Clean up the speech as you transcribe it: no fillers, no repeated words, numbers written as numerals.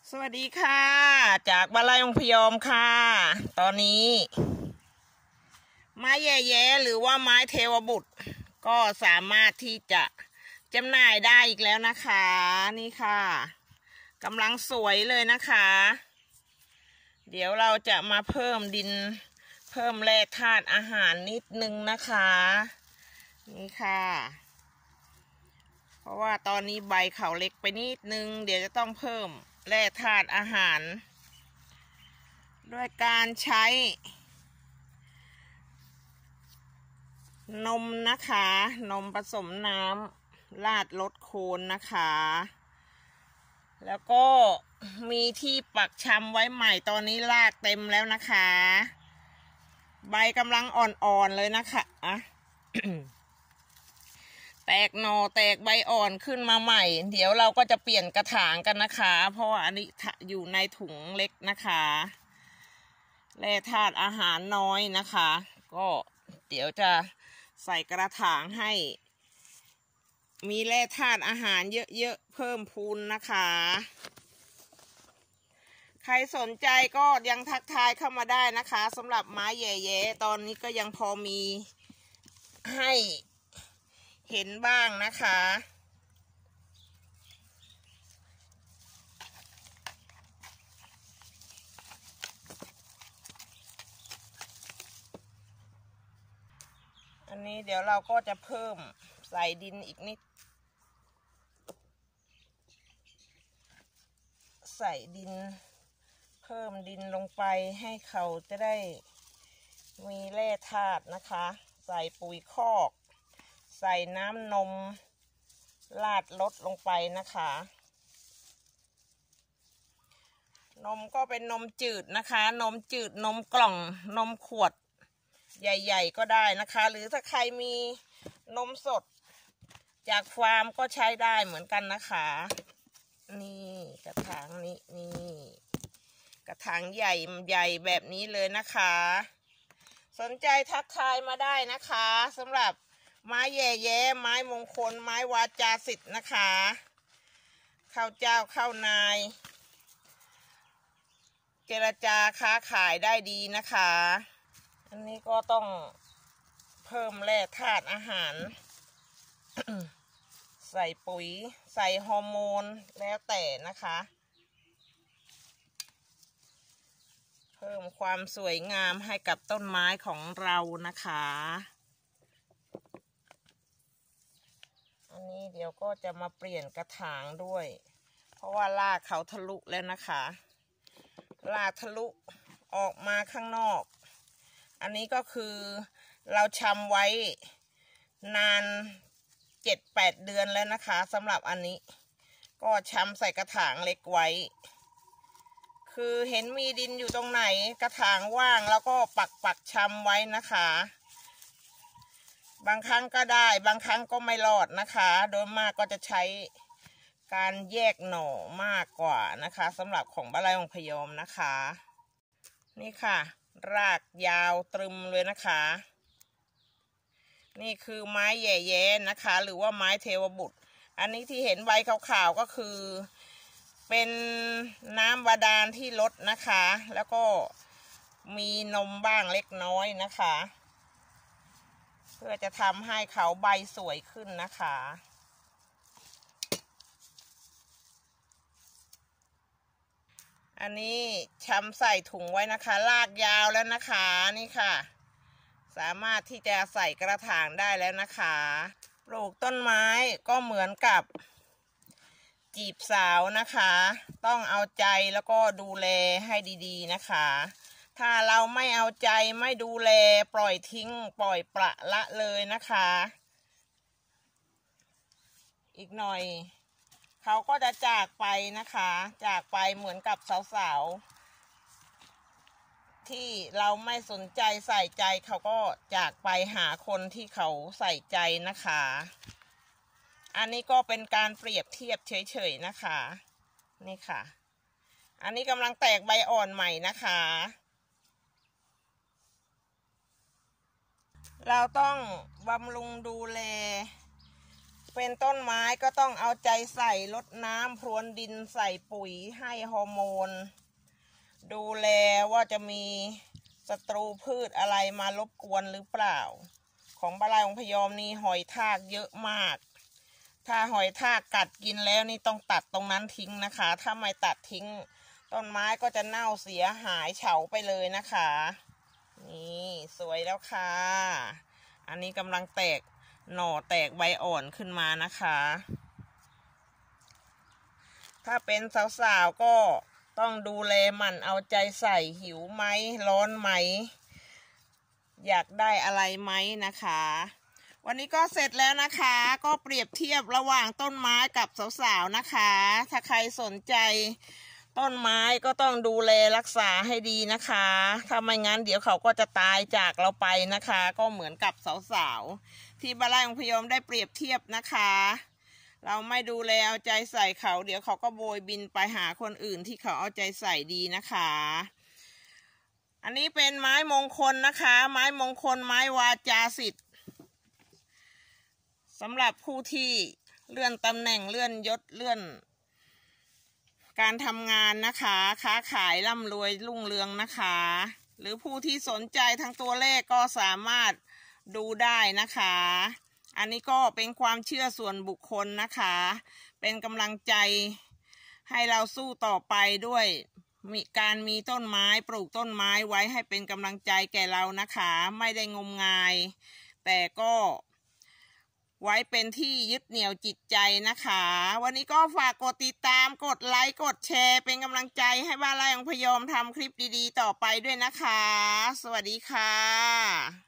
สวัสดีค่ะจากบ้านไร่องพยอมค่ะตอนนี้ไม้แย่ๆหรือว่าไม้เทวบุตรก็สามารถที่จะจำหน่ายได้อีกแล้วนะคะนี่ค่ะกำลังสวยเลยนะคะเดี๋ยวเราจะมาเพิ่มดินเพิ่มแร่ธาตุอาหารนิดนึงนะคะนี่ค่ะเพราะว่าตอนนี้ใบเขาเล็กไปนิดนึงเดี๋ยวจะต้องเพิ่มแร่ธาตุอาหารด้วยการใช้นมนะคะนมผสมน้ำราดลดโคนนะคะแล้วก็มีที่ปักชำไว้ใหม่ตอนนี้รากเต็มแล้วนะคะใบกำลังอ่อนๆเลยนะคะแตกหน่อแตกใบอ่อนขึ้นมาใหม่เดี๋ยวเราก็จะเปลี่ยนกระถางกันนะคะเพราะว่าอันนี้อยู่ในถุงเล็กนะคะแร่ธาตุอาหารน้อยนะคะก็เดี๋ยวจะใส่กระถางให้มีแร่ธาตุอาหารเยอะๆเพิ่มพูนนะคะใครสนใจก็ยังทักทายเข้ามาได้นะคะสำหรับไม้แย่ๆตอนนี้ก็ยังพอมีให้เห็นบ้างนะคะอันนี้เดี๋ยวเราก็จะเพิ่มใส่ดินอีกนิดใส่ดินเพิ่มดินลงไปให้เขาจะได้มีแร่ธาตุนะคะใส่ปุ๋ยคอกใส่น้ำนมราดลดลงไปนะคะนมก็เป็นนมจืดนะคะนมจืดนมกล่องนมขวดใหญ่ๆก็ได้นะคะหรือถ้าใครมีนมสดจากฟาร์มก็ใช้ได้เหมือนกันนะคะนี่กระถางนี้นี่กระถางใหญ่แบบนี้เลยนะคะสนใจทักทายมาได้นะคะสำหรับไม้แย่ๆไม้มงคลไม้วาจาศิษย์นะคะข้าวเจ้าข้าวนายเจรจาค้าขายได้ดีนะคะอันนี้ก็ต้องเพิ่มแร่ธาตุอาหาร ใส่ปุ๋ยใส่ฮอร์โมนแล้วแต่นะคะเพิ่มความสวยงามให้กับต้นไม้ของเรานะคะอันนี้เดี๋ยวก็จะมาเปลี่ยนกระถางด้วยเพราะว่ารากเขาทะลุแล้วนะคะรากทะลุออกมาข้างนอกอันนี้ก็คือเราชำไว้นาน7-8 เดือนแล้วนะคะสำหรับอันนี้ก็ชำใส่กระถางเล็กไว้คือเห็นมีดินอยู่ตรงไหนกระถางว่างแล้วก็ปักชำไว้นะคะบางครั้งก็ได้บางครั้งก็ไม่รอดนะคะโดยมากก็จะใช้การแยกหน่อมากกว่านะคะสำหรับของบ้านไร่องพยอมนะคะนี่ค่ะรากยาวตรึมเลยนะคะนี่คือไม้แย่ๆนะคะหรือว่าไม้เทวบุตรอันนี้ที่เห็นใบขาวๆก็คือเป็นน้ำบาดาลที่ลดนะคะแล้วก็มีนมบ้างเล็กน้อยนะคะเพื่อจะทำให้เขาใบสวยขึ้นนะคะอันนี้ชำใส่ถุงไว้นะคะลากยาวแล้วนะคะนี่ค่ะสามารถที่จะใส่กระถางได้แล้วนะคะปลูกต้นไม้ก็เหมือนกับจีบสาวนะคะต้องเอาใจแล้วก็ดูแลให้ดีๆนะคะถ้าเราไม่เอาใจไม่ดูแลปล่อยทิ้งปล่อยปละละเลยนะคะอีกหน่อยเขาก็จะจากไปนะคะจากไปเหมือนกับสาวๆที่เราไม่สนใจใส่ใจเขาก็จากไปหาคนที่เขาใส่ใจนะคะอันนี้ก็เป็นการเปรียบเทียบเฉยๆนะคะนี่ค่ะอันนี้กำลังแตกใบอ่อนใหม่นะคะเราต้องบำรุงดูแลเป็นต้นไม้ก็ต้องเอาใจใส่รดน้ำพรวนดินใส่ปุ๋ยให้ฮอร์โมนดูแลว่าจะมีศัตรูพืชอะไรมารบกวนหรือเปล่าของบ้านไร่องค์พยอมนี่หอยทากเยอะมากถ้าหอยทากกัดกินแล้วนี่ต้องตัดตรงนั้นทิ้งนะคะถ้าไม่ตัดทิ้งต้นไม้ก็จะเน่าเสียหายเฉาไปเลยนะคะนี่สวยแล้วค่ะอันนี้กำลังแตกหน่อแตกใบอ่อนขึ้นมานะคะถ้าเป็นสาวๆก็ต้องดูแลมันเอาใจใส่หิวไหมร้อนไหมอยากได้อะไรไหมนะคะวันนี้ก็เสร็จแล้วนะคะก็เปรียบเทียบระหว่างต้นไม้กับสาวๆนะคะถ้าใครสนใจต้นไม้ก็ต้องดูแลรักษาให้ดีนะคะถ้าไม่งั้นเดี๋ยวเขาก็จะตายจากเราไปนะคะก็เหมือนกับสาวๆที่บ้านไร่องค์พยอมได้เปรียบเทียบนะคะเราไม่ดูแลเอาใจใส่เขาเดี๋ยวเขาก็โบยบินไปหาคนอื่นที่เขาเอาใจใส่ดีนะคะอันนี้เป็นไม้มงคลนะคะไม้มงคลไม้วาจาศิษย์สำหรับผู้ที่เลื่อนตำแหน่งเลื่อนยศเลื่อนการทำงานนะคะค้าขายร่ำรวยรุ่งเรืองนะคะหรือผู้ที่สนใจทั้งตัวเลขก็สามารถดูได้นะคะอันนี้ก็เป็นความเชื่อส่วนบุคคลนะคะเป็นกำลังใจให้เราสู้ต่อไปด้วยมีต้นไม้ปลูกต้นไม้ไว้ให้เป็นกำลังใจแก่เรานะคะไม่ได้งมงายแต่ก็ไว้เป็นที่ยึดเหนี่ยวจิตใจนะคะวันนี้ก็ฝากกดติดตามกดไลค์กดแชร์เป็นกำลังใจให้บ้านไร่องค์พยอมทำคลิปดีๆต่อไปด้วยนะคะสวัสดีค่ะ